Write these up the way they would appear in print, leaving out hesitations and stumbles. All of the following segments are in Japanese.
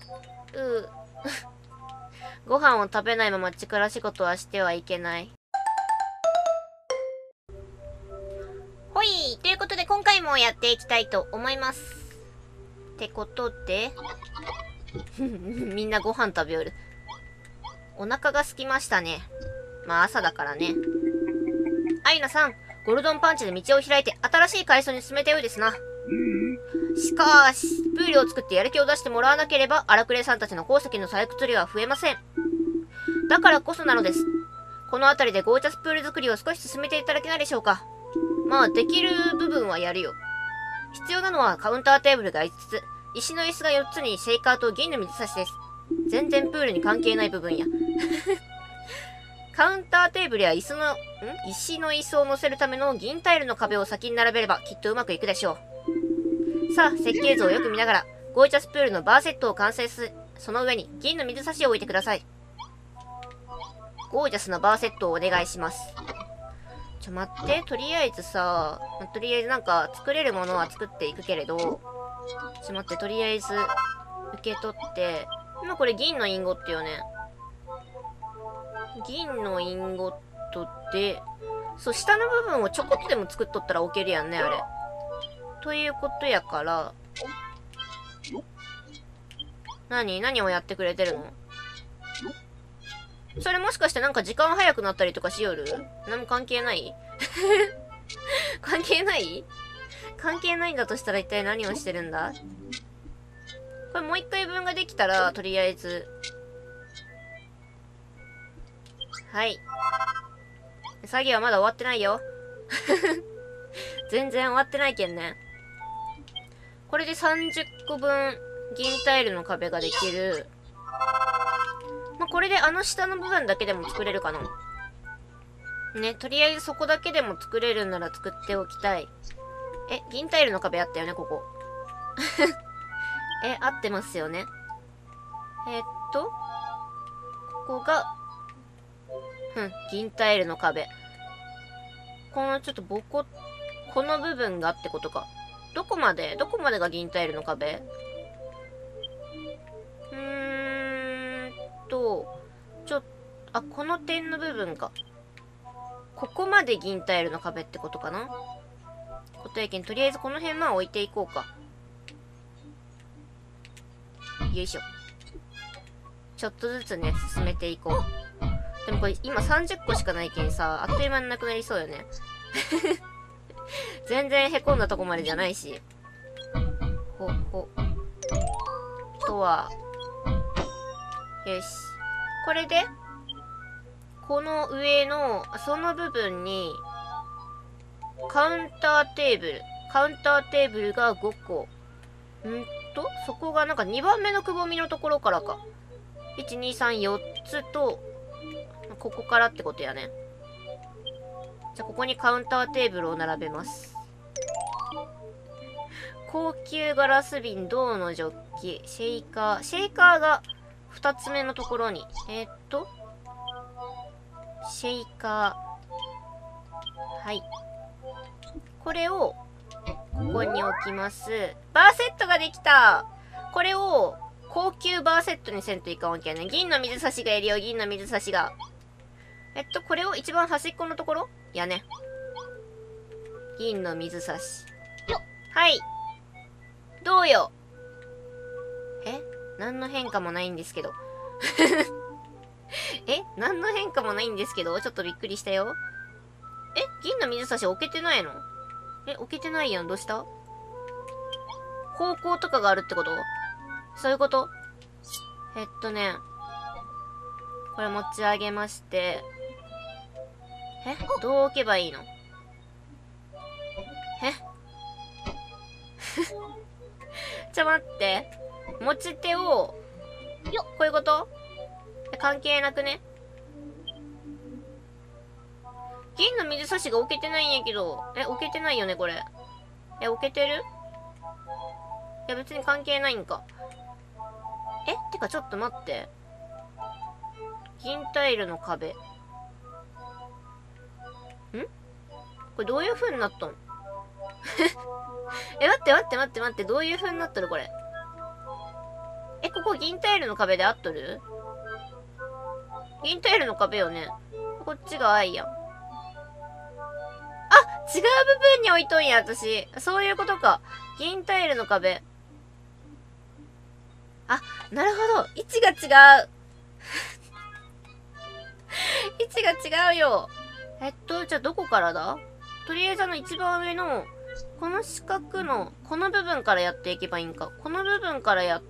ご飯を食べないまま力仕事はしてはいけない。ほい、ということで今回もやっていきたいと思います。ってことで、みんなご飯食べよる。お腹が空きましたね。まあ朝だからね。アイナさん、ゴルドンパンチで道を開いて新しい階層に進めたようですな。しかし、プールを作ってやる気を出してもらわなければ、荒くれさんたちの鉱石の採掘量は増えません。だからこそなのです。この辺りでゴージャスプール作りを少し進めていただけないでしょうか。まあ、できる部分はやるよ。必要なのはカウンターテーブルが5つ、石の椅子が4つにシェイカーと銀の水差しです。全然プールに関係ない部分や。カウンターテーブルや石の椅子を乗せるための銀タイルの壁を先に並べればきっとうまくいくでしょう。さあ、設計図をよく見ながら、ゴージャスプールのバーセットを完成その上に銀の水差しを置いてください。ゴージャスなバーセットをお願いします。待って、とりあえずさ、とりあえずなんか作れるものは作っていくけれど、待って、とりあえず受け取って、今これ銀のインゴットよね。銀のインゴットで、そう、下の部分をちょこっとでも作っとったら置けるやんね、あれ。ということやから、何をやってくれてるの？それもしかしてなんか時間早くなったりとかしよる？何も関係ない？関係ない？関係ないんだとしたら一体何をしてるんだ？これもう一回分ができたら、とりあえず。はい。作業はまだ終わってないよ。全然終わってないけんね。これで30個分銀タイルの壁ができる。まあ、これであの下の部分だけでも作れるかな。ね、とりあえずそこだけでも作れるんなら作っておきたい。銀タイルの壁あったよね、ここ。合ってますよね。ここが、銀タイルの壁。このちょっとこの部分がってことか。どこまでが銀タイルの壁？この点の部分か。ここまで銀タイルの壁ってことかな。ことやけん、とりあえずこの辺まあ置いていこうか。よいしょ。ちょっとずつね、進めていこう。でもこれ今30個しかないけんさ、あっという間になくなりそうよね。全然凹んだとこまでじゃないし。とは。よし。これで、この上の、その部分に、カウンターテーブルが5個。そこがなんか2番目のくぼみのところからか。1、2、3、4つと、ここからってことやね。じゃあ、ここにカウンターテーブルを並べます。高級ガラス瓶、銅のジョッキ、シェイカーが2つ目のところに。シェイカー。はい。これを、ここに置きます。バーセットができた。これを、高級バーセットにせんといかんわけやね。銀の水差しがいるよ、銀の水差しが。これを一番端っこのところやね。銀の水差し。はい。どうよ。何の変化もないんですけど。何の変化もないんですけど、ちょっとびっくりしたよ。銀の水差し置けてないの？置けてないやん。どうした？方向とかがあるってこと？そういうこと？これ持ち上げまして、どう置けばいいの？待って。持ち手を、こういうこと？関係なくね？銀の水差しが置けてないんやけど。置けてないよね、これ。置けてる？いや、別に関係ないんか。てかちょっと待って。銀タイルの壁。これどういう風になったの？待って、どういう風になってるこれ。 ここ銀タイルの壁で合っとる？銀タイルの壁よね。こっちがアイやん。あ、違う部分に置いとんや、私。そういうことか。銀タイルの壁。あ、なるほど。位置が違う。位置が違うよ。じゃあどこからだ？とりあえず一番上の、この四角の、この部分からやっていけばいいんか。この部分からやって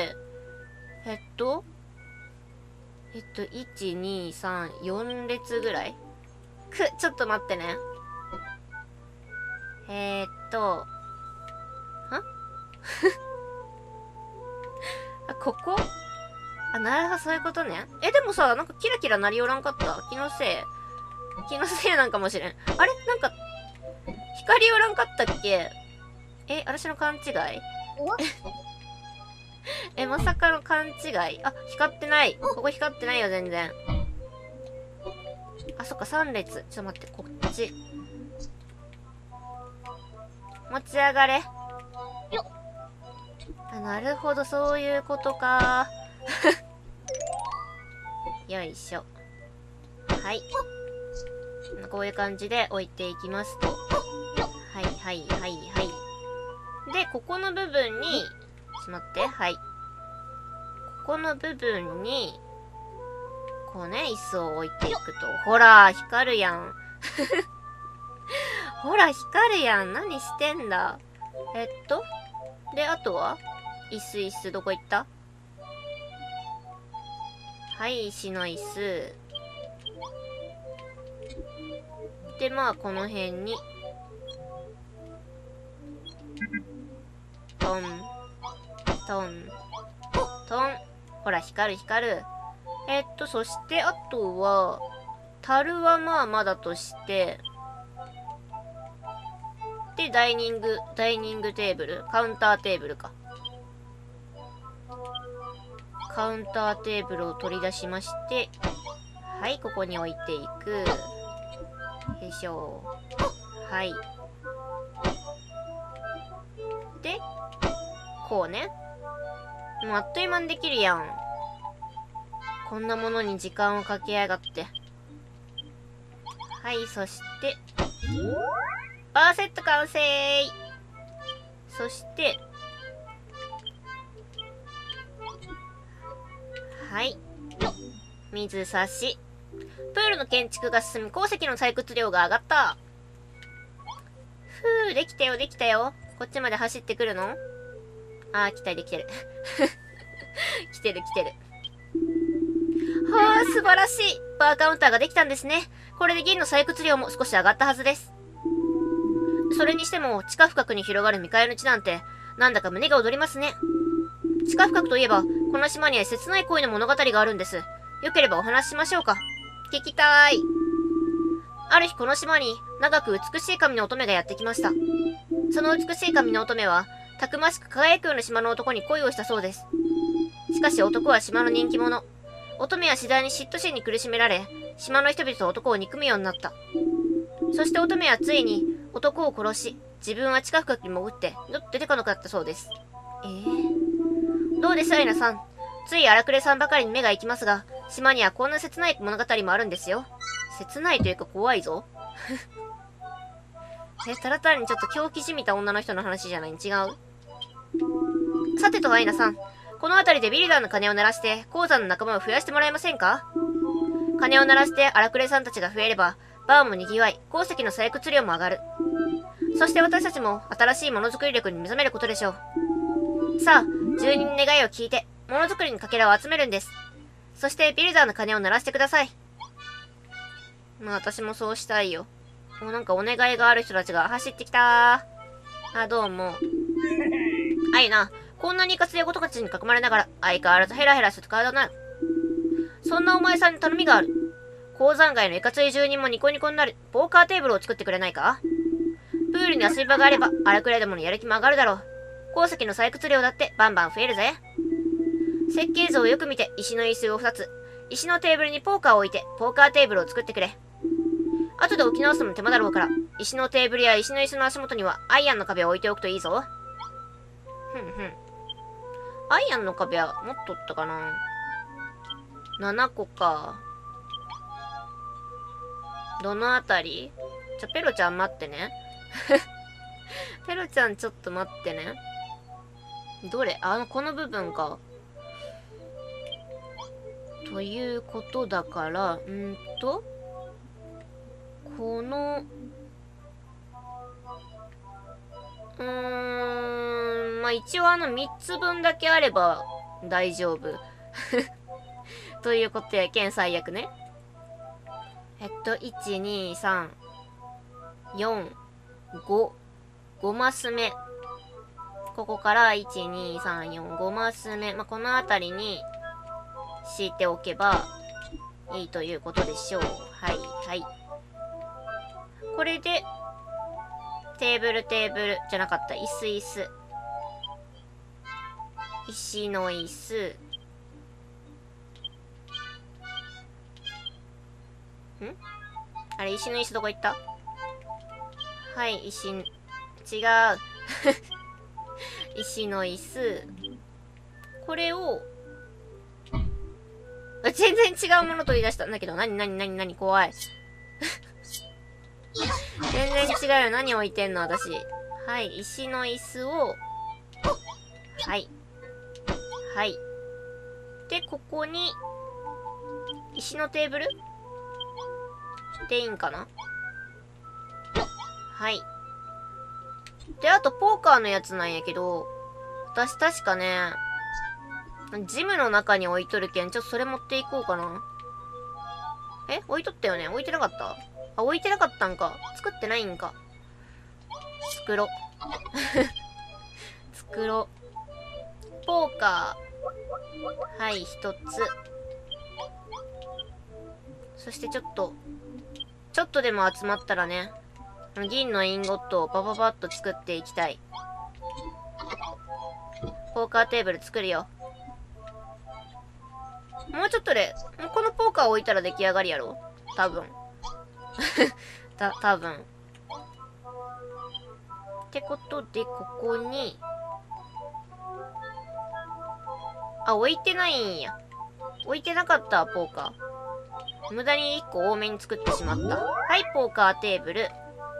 、1、2、3、4列ぐらい？ちょっと待ってね。あ、ここ？あ、なるほど、そういうことね。でもさ、なんかキラキラなりおらんかった？気のせいなんかもしれん。あれなんか、光おらんかったっけ？私の勘違い？まさかの勘違い？あ、光ってない。ここ光ってないよ、全然。あ、そっか、3列。ちょっと待って、こっち。持ち上がれ。あ、なるほど、そういうことか。よいしょ。はい。こういう感じで置いていきますと。はいはいはいはい。で、ここの部分に、ちょっと待って、はい。ここの部分に、こうね、椅子を置いていくと。ほら、光るやん。ほら、光るやん。何してんだ。で、あとは椅子、どこ行った？はい、石の椅子。で、まあ、この辺に。トン、トン、トン。ほら、光る。そして、あとは、樽はまあ、まだとして、で、ダイニングテーブル？カウンターテーブルか。カウンターテーブルを取り出しまして、はい、ここに置いていく。よいしょ。はい。で、こうね。もうあっという間にできるやん。こんなものに時間をかけやがって。はい、そして、バーセット完成。そして、はい。水差し。プールの建築が進み、鉱石の採掘量が上がった。ふぅ、できたよ。こっちまで走ってくるの？あー、来てる。来てる。はあ、素晴らしい。バーカウンターができたんですね。これで銀の採掘量も少し上がったはずです。それにしても、地下深くに広がる未開の地なんて、なんだか胸が躍りますね。地下深くといえば、この島には切ない恋の物語があるんです。よければお話ししましょうか。聞きたい。ある日この島に、長く美しい髪の乙女がやってきました。その美しい髪の乙女は、たくましく輝くような島の男に恋をしたそうです。しかし男は島の人気者。乙女は次第に嫉妬心に苦しめられ、島の人々と男を憎むようになった。そして乙女はついに、男を殺し、自分は地下深くに潜って、出てこなかったそうです。どうですアイナさん。つい荒くれさんばかりに目が行きますが、島にはこんな切ない物語もあるんですよ。切ないというか怖いぞ。ただ単にちょっと狂気じみた女の人の話じゃないに違う？さてとアイナさん。この辺りでビルダーの鐘を鳴らして、鉱山の仲間を増やしてもらえませんか？鐘を鳴らして荒くれさんたちが増えれば、バーも賑わい、鉱石の採掘量も上がる。そして私たちも新しいものづくり力に目覚めることでしょう。さあ、住人の願いを聞いて、ものづくりのかけらを集めるんです。そしてビルダーの鐘を鳴らしてください。まあ私もそうしたいよ。もうなんかお願いがある人たちが走ってきたー。あ、どうも。あいな、こんなにいかつい男たちに囲まれながら、相変わらずヘラヘラする体だな。そんなお前さんに頼みがある。鉱山街のいかつい住人もニコニコになるポーカーテーブルを作ってくれないか？プールに遊び場があれば、荒くれどものやる気も上がるだろう。鉱石の採掘量だってバンバン増えるぜ。設計図をよく見て石の椅子を2つ、石のテーブルにポーカーを置いて、ポーカーテーブルを作ってくれ。後で置き直すのも手間だろうから、石のテーブルや石の椅子の足元にはアイアンの壁を置いておくといいぞ。 アイアンの壁は持っとったかな。7個か。どのあたり？ペロちゃん待ってね。ペロちゃんちょっと待ってね。どれ？この部分か。ということだから、この、まあ、一応3つ分だけあれば大丈夫。ということやけん最悪ね。1、2、3、4、5、5マス目。ここから1、2、3、4、5マス目。まあ、このあたりに敷いておけばいいということでしょう。はい、はい。これで、テーブルじゃなかった。椅子。石の椅子。あれ、石の椅子どこ行った？はい、違う。石の椅子。これを、全然違うもの取り出したんだけど、何怖い。全然違うよ。何置いてんの私。はい、石の椅子を、はい。はい。で、ここに、石のテーブルでいいんかな？はい。で、あと、ポーカーのやつなんやけど、私確かね、ジムの中に置いとるけん、ちょっとそれ持っていこうかな。置いとったよね？置いてなかった？置いてなかったんか。作ってないんか。作ろ。作ろ。ポーカー。はい、一つ。そしてちょっとでも集まったらね、銀のインゴットをバババッと作っていきたい。ポーカーテーブル作るよ。もうちょっとで、このポーカー置いたら出来上がりやろ？多分。多分。ってことで、ここに、置いてないんや。置いてなかった、ポーカー。無駄に1個多めに作ってしまった。はい、ポーカーテーブル。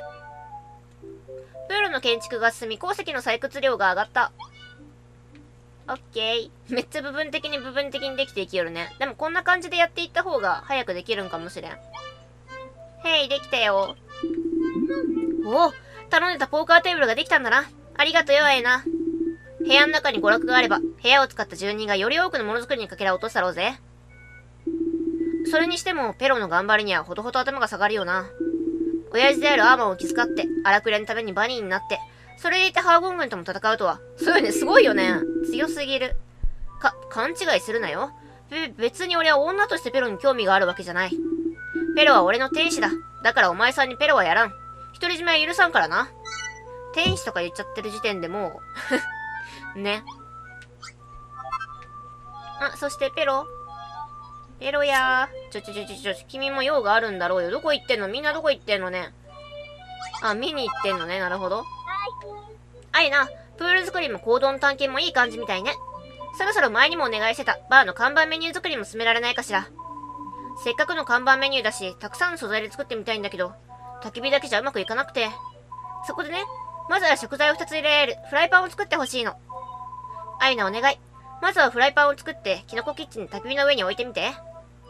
プールの建築が進み、鉱石の採掘量が上がった。オッケー。めっちゃ部分的にできていきよるね。でもこんな感じでやっていった方が早くできるんかもしれん。へい、できたよ。おお、頼んでたポーカーテーブルができたんだな。ありがとうよ、ええな。部屋の中に娯楽があれば、部屋を使った住人がより多くのものづくりにかけらを落としたろうぜ。それにしても、ペロの頑張りにはほどほど頭が下がるよな。親父であるアーマンを気遣って、荒くれのためにバニーになって、それでいてハーゴン軍とも戦うとは。そうよね、すごいよね。強すぎる。勘違いするなよ。別に俺は女としてペロに興味があるわけじゃない。ペロは俺の天使だ。だからお前さんにペロはやらん。独り占めは許さんからな。天使とか言っちゃってる時点でもう、ね。そしてペロやー。君も用があるんだろうよ。どこ行ってんの？みんなどこ行ってんのね。見に行ってんのね。なるほど。あいな、プール作りも行動の探検もいい感じみたいね。そろそろ前にもお願いしてたバーの看板メニュー作りも進められないかしら。せっかくの看板メニューだし、たくさんの素材で作ってみたいんだけど、焚き火だけじゃうまくいかなくて。そこでね、まずは食材を2つ入れられるフライパンを作ってほしいの。あいなお願い。まずはフライパンを作って、キノコキッチンで焚き火の上に置いてみて。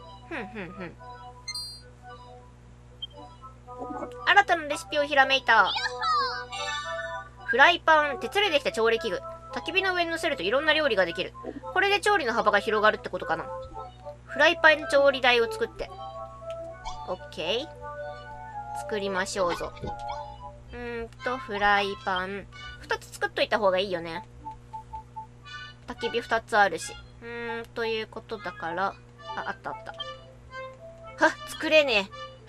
新たなレシピをひらめいた。フライパン、鉄でできた調理器具。焚き火の上に乗せるといろんな料理ができる。これで調理の幅が広がるってことかな。フライパン調理台を作って。オッケー。作りましょうぞ。フライパン。2つ作っといた方がいいよね。焚き火2つあるし。ということだから。あった。作れね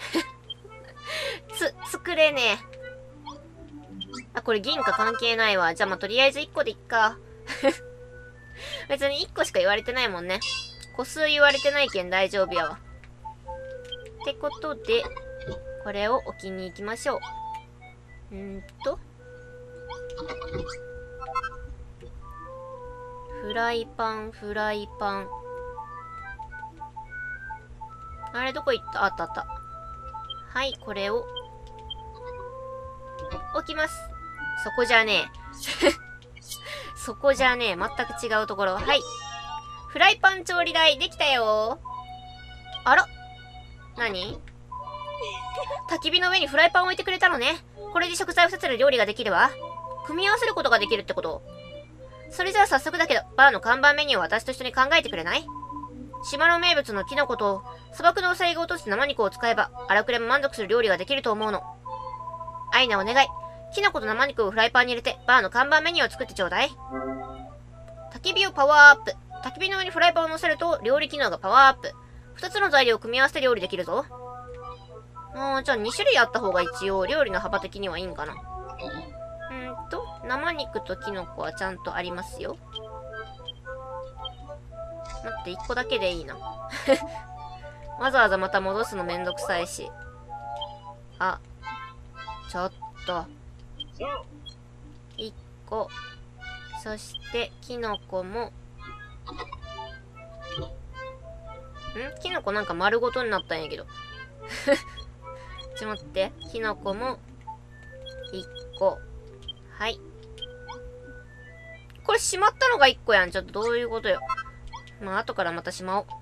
え。作れねえ。これ銀貨関係ないわ。じゃあとりあえず1個でいっか。別に1個しか言われてないもんね。個数言われてないけん大丈夫やわ。ってことで、これを置きに行きましょう。フフライパン。あれ、どこ行った？あったあった。はい、これを、置きます。そこじゃねえ。そこじゃねえ。全く違うところ。はい。フライパン調理台、できたよ。あら？何？焚き火の上にフライパンを置いてくれたのね。これで食材を2つで料理ができるわ。組み合わせることができるってこと？それじゃあ早速だけど、バーの看板メニューを私と一緒に考えてくれない？島の名物のキノコと、砂漠のウサギが落とす生肉を使えば、荒くれも満足する料理ができると思うの。アイナお願い。キノコと生肉をフライパンに入れて、バーの看板メニューを作ってちょうだい。焚き火をパワーアップ。焚き火の上にフライパンを乗せると、料理機能がパワーアップ。2つの材料を組み合わせて料理できるぞ。じゃあ2種類あった方が一応、料理の幅的にはいいんかな。生肉とキノコはちゃんとありますよ。待って、1個だけでいいな。わざわざまた戻すのめんどくさいし。あ、ちょっと。1個。そして、キノコも。キノコなんか丸ごとになったんやけど。ちょっと待って。キノコも、1個。はい。これしまったのが1個やん。ちょっとどういうことよ。まあ、後からまたしまおう。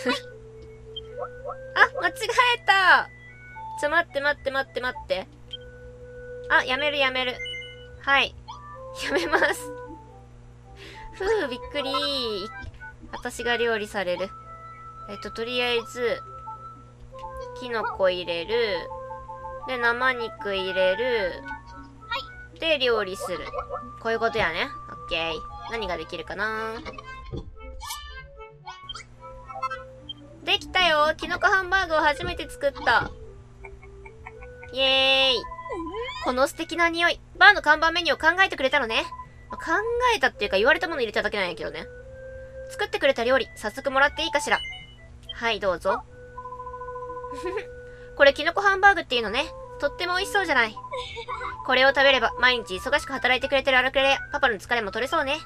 あ、間違えた。待って。あ、やめる。はい。やめます。ふう、びっくり。私が料理される。とりあえず、キノコ入れる。で、生肉入れる。で、料理する。こういうことやね。オッケー。何ができるかな？できたよ。キノコハンバーグを初めて作った。イエーイ。この素敵な匂い。バーの看板メニューを考えてくれたのね。考えたっていうか言われたもの入れただけなんやけどね。作ってくれた料理、早速もらっていいかしら。はい、どうぞ。これキノコハンバーグっていうのね。とっても美味しそうじゃない。これを食べれば毎日忙しく働いてくれてる荒くれやパパの疲れも取れそうね。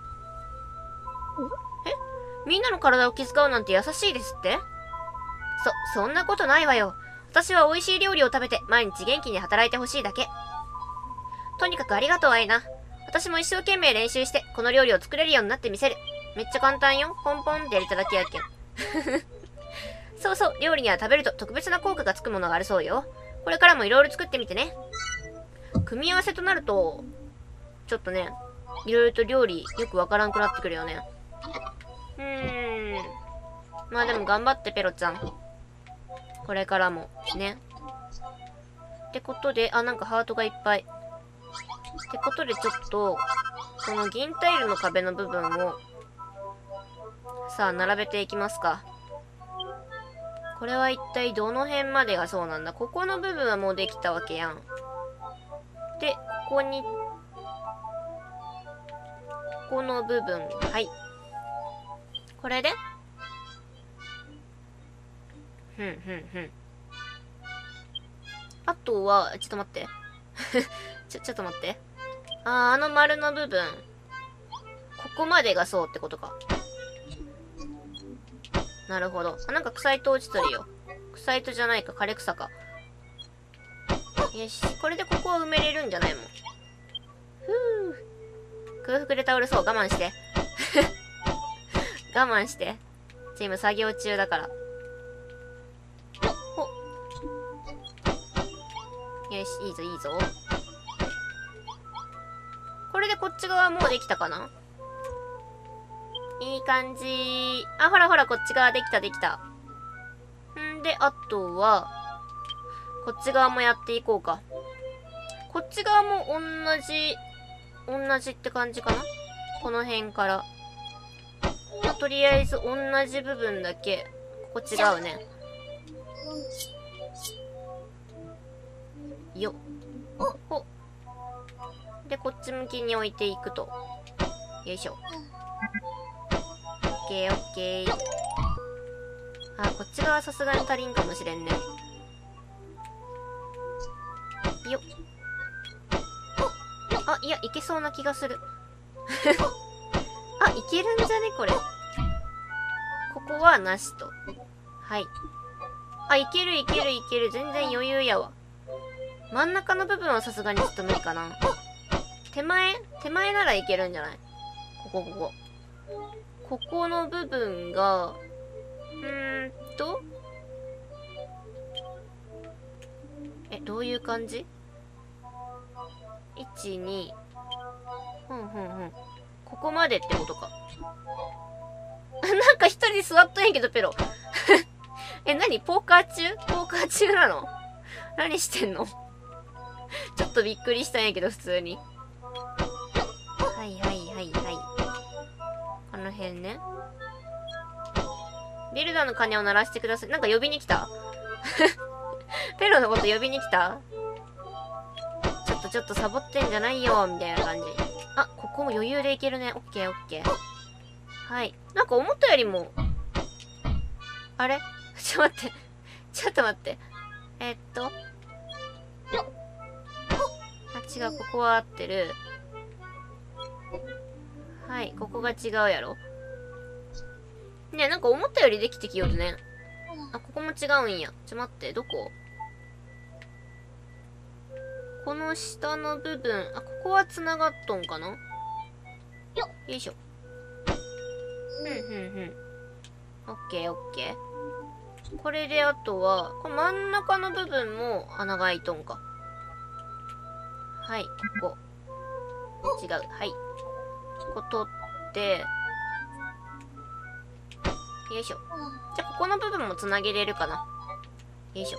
みんなの体を気遣うなんて優しいですって？そんなことないわよ。私は美味しい料理を食べて毎日元気に働いてほしいだけ。とにかくありがとう、アイナ。私も一生懸命練習してこの料理を作れるようになってみせる。めっちゃ簡単よ。ポンポンってやりただけやけん。そう、料理には食べると特別な効果がつくものがあるそうよ。これからもいろいろ作ってみてね。組み合わせとなると、ちょっとね、いろいろと料理よくわからんくなってくるよね。まあでも頑張ってペロちゃん。これからもね。ってことで、なんかハートがいっぱい。ってことでちょっと、この銀タイルの壁の部分を、さあ並べていきますか。これは一体どの辺までがそうなんだ。ここの部分はもうできたわけやん。で、ここの部分。はい。これであとは、ちょっと待って。ちょっと待って。あの丸の部分。ここまでがそうってことか。なるほど。なんか草糸落ちとるよ。草糸じゃないか、枯れ草か。よし。これでここは埋めれるんじゃないもん。空腹で倒れそう。我慢して。我慢して。今作業中だから。よし、いいぞ。これでこっち側もうできたかな？いい感じ。ほら、こっち側できた。で、あとは、こっち側もやっていこうか。こっち側も同じって感じかな？この辺から。とりあえず同じ部分だけ、ここ違うね。よっ。ほ。で、こっち向きに置いていくと。よいしょ。オッケー。こっち側さすがに足りんかもしれんね。よっ。いや、いけそうな気がする。 いけるんじゃねこれ。ここはなしと。はい。あ、いけるいけるいける。全然余裕やわ。真ん中の部分はさすがにちょっと無理かな。手前ならいけるんじゃない？ここの部分が、どういう感じ？ 1、2、ここまでってことか。なんか一人で座っとんやけど、ペロ。何ポーカー中なの？何してんの？ちょっとびっくりしたんやけど、普通に。はい。この辺ね。ビルダーの鐘を鳴らしてください。なんか呼びに来た？ペロのこと呼びに来た？ちょっとサボってんじゃないよ、みたいな感じ。あ、ここも余裕でいけるね。オッケー。はい。なんか思ったよりも、あれ？ちょっと待って。違う、ここは合ってる。はい、ここが違うやろ。ねえ、なんか思ったよりできてきよるね。あ、ここも違うんや。待って、どこ？この下の部分、ここは繋がっとんかな？よいしょ。オッケー。これであとは、この真ん中の部分も穴が開いとんか。はい、ここ。違う。はい。ここ取って、よいしょ。じゃあ、ここの部分もつなげれるかな。よいしょ。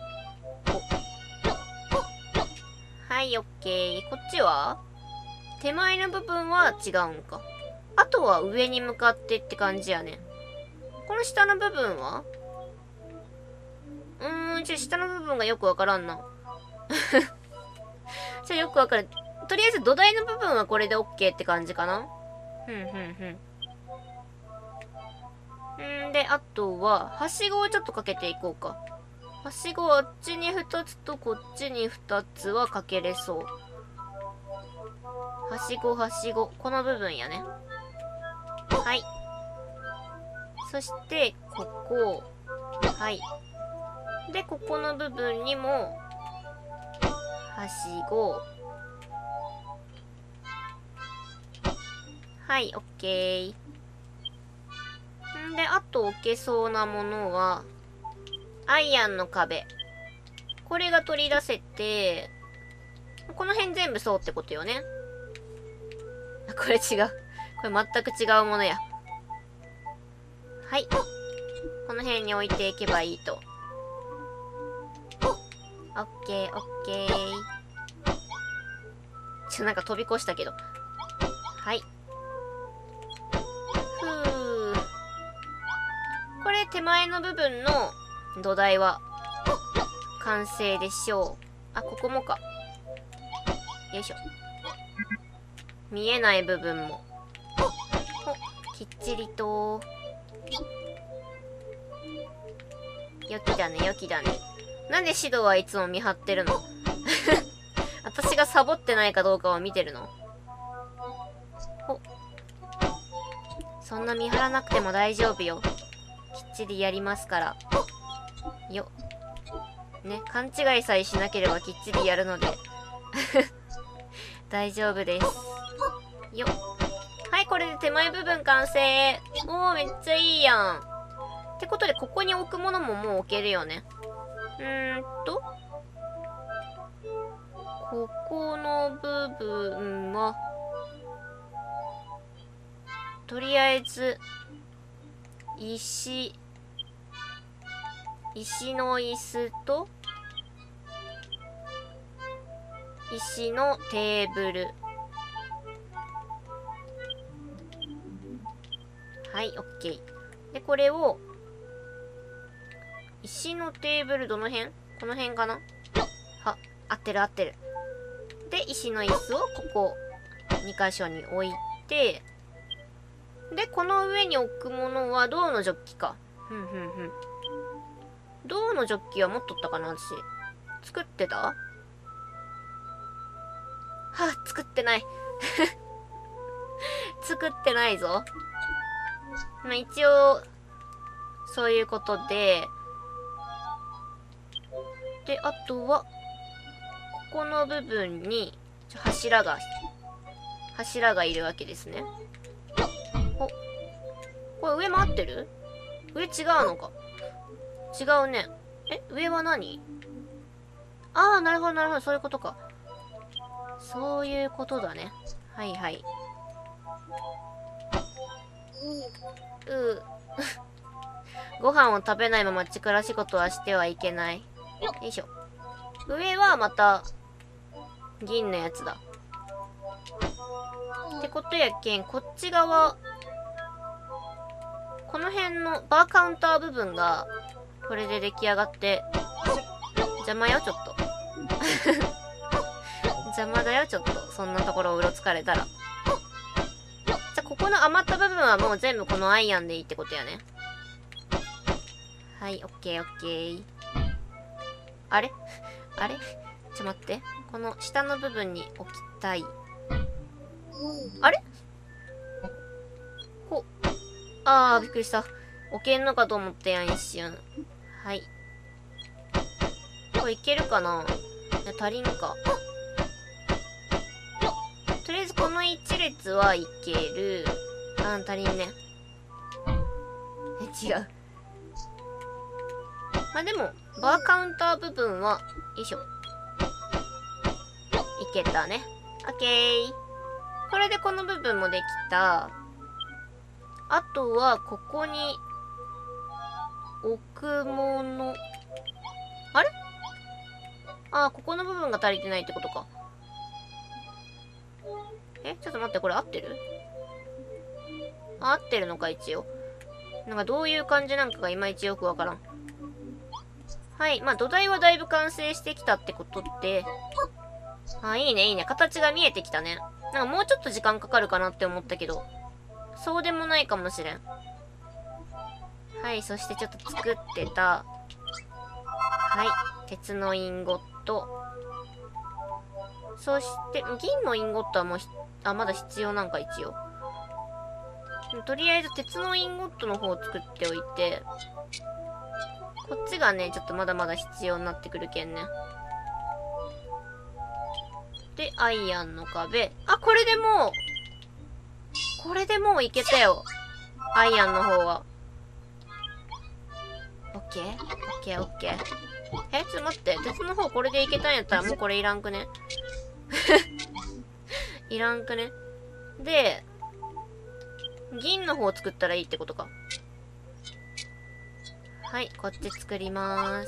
はい、オッケー。こっちは手前の部分は違うんか。あとは上に向かってって感じやね。この下の部分は下の部分がよくわからんな。よくわかる。とりあえず土台の部分はこれで OK って感じかな。で、あとは、はしごをちょっとかけていこうか。はしごあっちに2つとこっちに2つはかけれそう。はしご。この部分やね。はい。そして、ここ。はい。で、ここの部分にも、はしご。はい、オッケー。んで、あと置けそうなものは、アイアンの壁。これが取り出せて、この辺全部そうってことよね。これ違う。これ全く違うものや。はい。この辺に置いていけばいいと。オッケー。なんか飛び越したけど。はい。これ手前の部分の土台は完成でしょう。ここもか。よいしょ。見えない部分も。きっちりと。良きだね。なんで指導はいつも見張ってるの？私がサボってないかどうかを見てるの？そんな見張らなくても大丈夫よ。きっちりやりますから。よ。ね、勘違いさえしなければきっちりやるので。大丈夫です。よ。はい、これで手前部分完成。めっちゃいいやん。ってことで、ここに置くものももう置けるよね。ここの部分は、とりあえず、石の椅子と、石のテーブル。はい、オッケー。で、これを、石のテーブルどの辺？この辺かな？合ってる。で、石の椅子をここ、2箇所に置いて、で、この上に置くものは銅のジョッキか。銅のジョッキは持っとったかな、私。作ってた？作ってない。 作ってないぞ。まあ、一応、そういうことで、で、あとは、ここの部分に、柱がいるわけですね。お、これ上も合ってる？上違うのか。違うね。上は何？ああ、なるほど、なるほど、そういうことか。そういうことだね。はいはい。ご飯を食べないまま力仕事はしてはいけない。よいしょ。上はまた、銀のやつだ。ってことやけん、こっち側、この辺のバーカウンター部分が、これで出来上がって、邪魔よ、ちょっと。邪魔だよ、ちょっと。そんなところをうろつかれたら。じゃあ、ここの余った部分はもう全部このアイアンでいいってことやね。はい、オッケーオッケー。あれあれちょ待って。この下の部分に置きたい。あれあー、びっくりした。置けんのかと思ったやん、一瞬。はい。これいけるかな？いや、足りんか。とりあえずこの一列はいける。足りんね。違う。まあ、でも、バーカウンター部分は、よいしょ。いけたね。オッケー。これでこの部分もできた。あとは、ここに、置くもの。あれ？あ、ここの部分が足りてないってことか。ちょっと待って、これ合ってる？合ってるのか、一応。なんかどういう感じなんかがいまいちよくわからん。はい。まあ、土台はだいぶ完成してきたってことで。あ、いいね、いいね。形が見えてきたね。なんかもうちょっと時間かかるかなって思ったけど。そうでもないかもしれん。はい。そしてちょっと作ってた。はい。鉄のインゴット。そして、銀のインゴットはもうまだ必要なんか一応。とりあえず鉄のインゴットの方を作っておいて、こっちがね、ちょっとまだまだ必要になってくるけんね。で、アイアンの壁。あ、これでもういけたよ。アイアンの方は。オッケーオッケーオッケー。ちょっと待って。鉄の方これでいけたんやったらもうこれいらんくね？いらんくね？で、銀の方を作ったらいいってことか。はい、こっち作ります。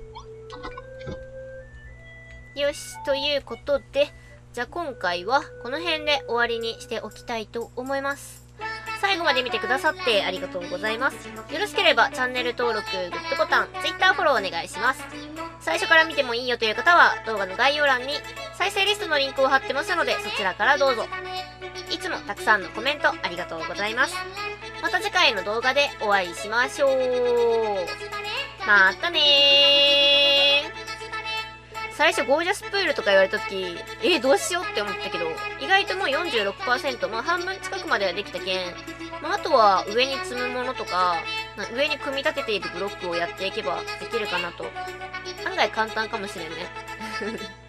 よし、ということで、じゃあ今回はこの辺で終わりにしておきたいと思います。最後まで見てくださってありがとうございます。よろしければチャンネル登録、グッドボタン、Twitter フォローお願いします。最初から見てもいいよという方は動画の概要欄に再生リストのリンクを貼ってますのでそちらからどうぞ。いつもたくさんのコメントありがとうございます。また次回の動画でお会いしましょう。またねー。最初ゴージャスプールとか言われた時、どうしようって思ったけど、意外ともう 46%、まあ半分近くまではできたけん、まああとは上に積むものとか、上に組み立てているブロックをやっていけばできるかなと。案外簡単かもしれんね。